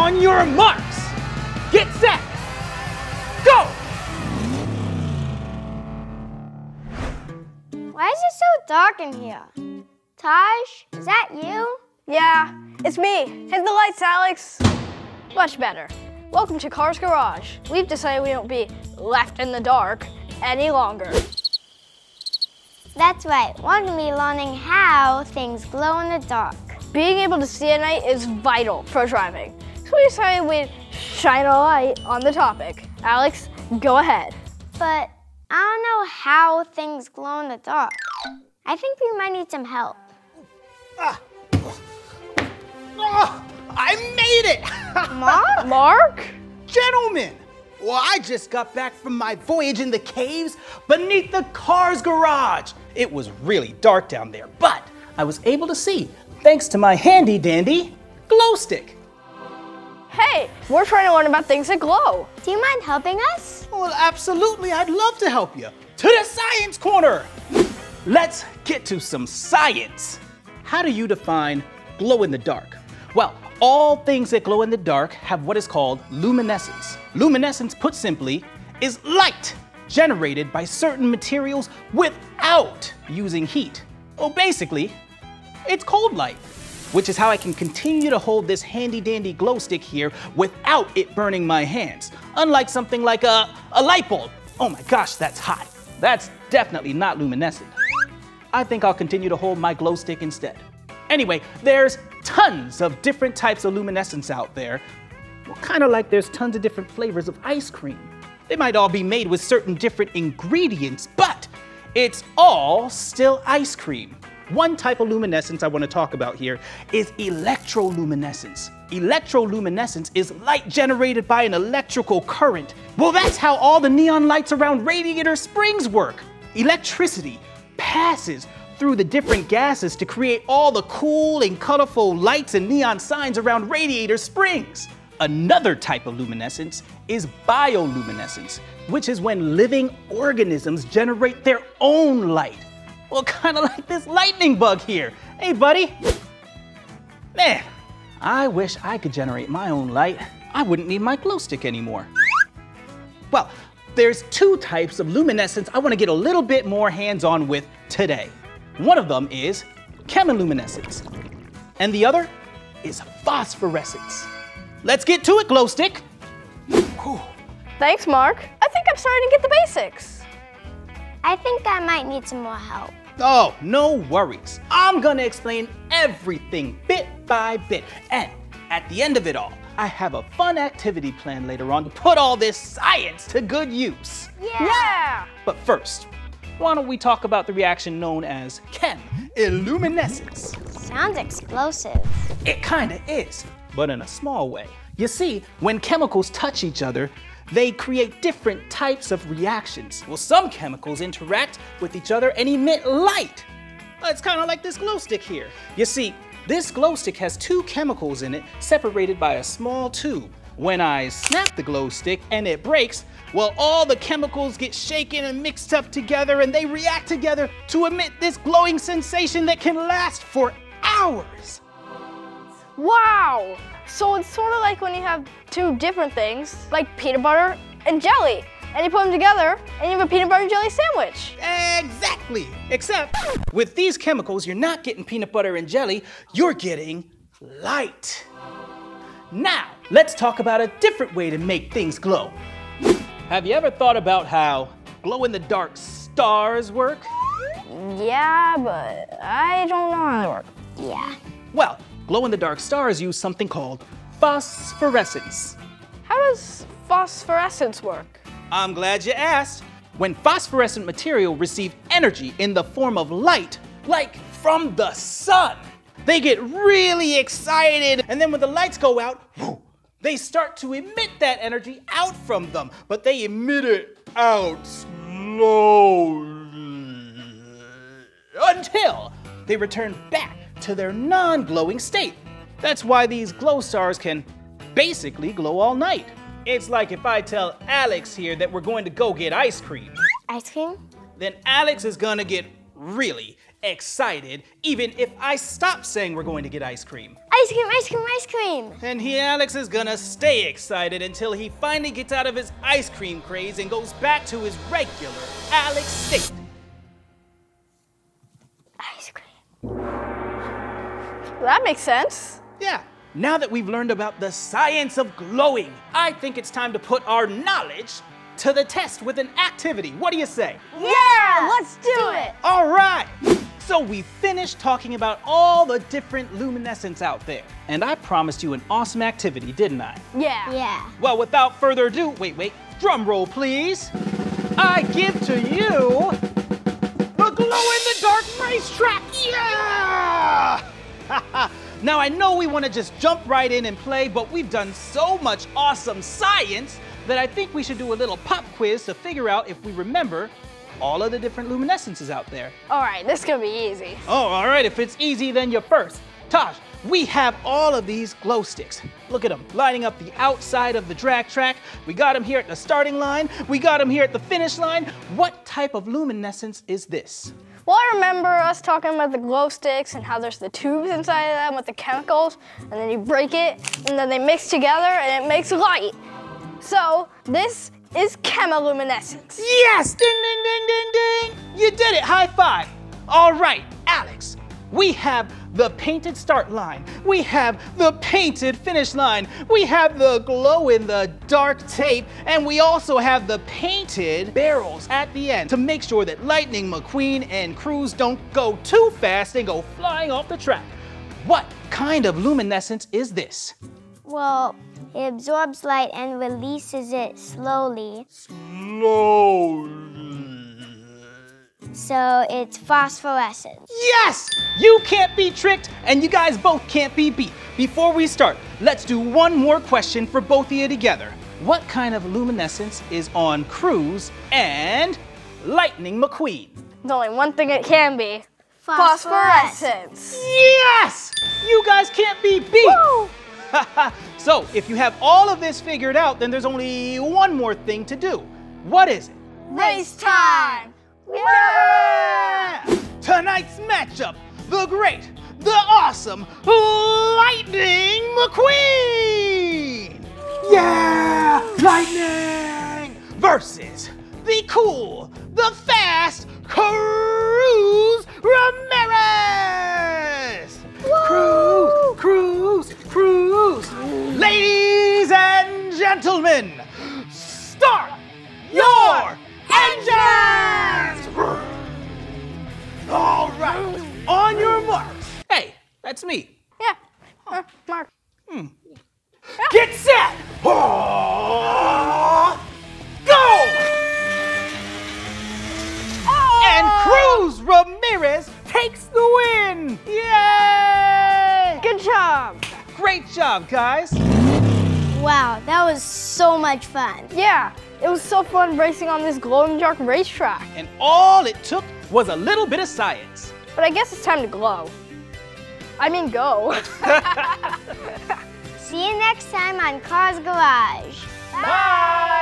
On your marks, get set, go! Why is it so dark in here? Taj, is that you? Yeah, it's me. Hit the lights, Alex. Much better. Welcome to Car's Garage. We've decided we won't be left in the dark any longer. That's right, we're gonna be learning how things glow in the dark. Being able to see at night is vital for driving. So we decided we'd shine a light on the topic. Alex, go ahead. But I don't know how things glow in the dark. I think we might need some help. I made it! Mark? Mark? Gentlemen, well, I just got back from my voyage in the caves beneath the car's garage. It was really dark down there, but I was able to see thanks to my handy dandy glow stick. Hey, we're trying to learn about things that glow. Do you mind helping us? Well, absolutely, I'd love to help you. To the science corner! Let's get to some science. How do you define glow in the dark? Well, all things that glow in the dark have what is called luminescence. Luminescence, put simply, is light generated by certain materials without using heat. Well, basically, it's cold light, which is how I can continue to hold this handy dandy glow stick here without it burning my hands. Unlike something like a light bulb. Oh my gosh, that's hot. That's definitely not luminescent. I think I'll continue to hold my glow stick instead. Anyway, there's tons of different types of luminescence out there. Well, kind of like there's tons of different flavors of ice cream. They might all be made with certain different ingredients, but it's all still ice cream. One type of luminescence I want to talk about here is electroluminescence. Electroluminescence is light generated by an electrical current. Well, that's how all the neon lights around radiator springs work. Electricity passes through the different gases to create all the cool and colorful lights and neon signs around radiator springs. Another type of luminescence is bioluminescence, which is when living organisms generate their own light. Well, kind of like this lightning bug here. Hey, buddy. Man, I wish I could generate my own light. I wouldn't need my glow stick anymore. Well, there's two types of luminescence I want to get a little bit more hands-on with today. One of them is chemiluminescence, and the other is phosphorescence. Let's get to it, glow stick. Whew. Thanks, Mark. I think I'm starting to get the basics. I think I might need some more help. Oh, no worries. I'm gonna explain everything bit by bit. And at the end of it all, I have a fun activity planned later on to put all this science to good use. Yeah! But first, why don't we talk about the reaction known as chemiluminescence? Sounds explosive. It kinda is, but in a small way. You see, when chemicals touch each other, they create different types of reactions. Well, some chemicals interact with each other and emit light. It's kind of like this glow stick here. You see, this glow stick has two chemicals in it separated by a small tube. When I snap the glow stick and it breaks, well, all the chemicals get shaken and mixed up together and they react together to emit this glowing sensation that can last for hours. Wow! So it's sort of like when you have two different things, like peanut butter and jelly, and you put them together and you have a peanut butter and jelly sandwich. Exactly! Except with these chemicals, you're not getting peanut butter and jelly, you're getting light. Now, let's talk about a different way to make things glow. Have you ever thought about how glow-in-the-dark stars work? Yeah, but I don't know how they work. Yeah. Well, glow-in-the-dark stars use something called phosphorescence. How does phosphorescence work? I'm glad you asked. When phosphorescent material receive energy in the form of light, like from the sun, they get really excited, and then when the lights go out, they start to emit that energy out from them, but they emit it out slowly until they return back to their non-glowing state. That's why these glow stars can basically glow all night. It's like if I tell Alex here that we're going to go get ice cream. Ice cream? Then Alex is gonna get really excited even if I stop saying we're going to get ice cream. Ice cream, ice cream, ice cream. cream. And Alex is gonna stay excited until he finally gets out of his ice cream craze and goes back to his regular Alex state. Ice cream. That makes sense. Yeah, now that we've learned about the science of glowing, I think it's time to put our knowledge to the test with an activity. What do you say? Yeah, let's do it. All right. So we finished talking about all the different luminescence out there. And I promised you an awesome activity, didn't I? Yeah. Yeah. Well, without further ado, wait, drum roll please. I give to you the glow-in-the-dark racetrack. Yeah! Now I know we want to just jump right in and play, but we've done so much awesome science that I think we should do a little pop quiz to figure out if we remember all of the different luminescences out there. All right, this is gonna be easy. Oh, all right, if it's easy, then you're first. Taj, we have all of these glow sticks. Look at them, lining up the outside of the drag track. We got them here at the starting line. We got them here at the finish line. What type of luminescence is this? Well, I remember us talking about the glow sticks and how there's the tubes inside of them with the chemicals, and then you break it, and then they mix together, and it makes light. So this is chemiluminescence. Yes! Ding, ding, ding, ding, ding! You did it, high five. All right, Alex, we have the painted start line. We have the painted finish line. We have the glow-in-the-dark tape, and we also have the painted barrels at the end to make sure that Lightning McQueen and Cruz don't go too fast and go flying off the track. What kind of luminescence is this? Well, it absorbs light and releases it slowly. So it's phosphorescence. Yes! You can't be tricked, and you guys both can't be beat. Before we start, let's do one more question for both of you together. What kind of luminescence is on Cruz and Lightning McQueen? There's only one thing it can be. Phosphorescence. Yes! You guys can't be beat. Woo! So, if you have all of this figured out, then there's only one more thing to do. What is it? Race time! Yeah! Tonight's matchup, the great, the awesome Lightning McQueen! Yeah! Lightning! Versus the cool, the fast Cruz Ramirez! Cruz! Ladies and gentlemen, start your engines! All right, on your marks. Hey, that's me. Yeah, Mark. Get set! Go! And Cruz Ramirez takes the win! Yay! Good job. Great job, guys. Wow, that was so much fun. Yeah, it was so fun racing on this glow-in-the-dark racetrack. And all it took was a little bit of science. But I guess it's time to glow. I mean, go. See you next time on Cars Garage. Bye!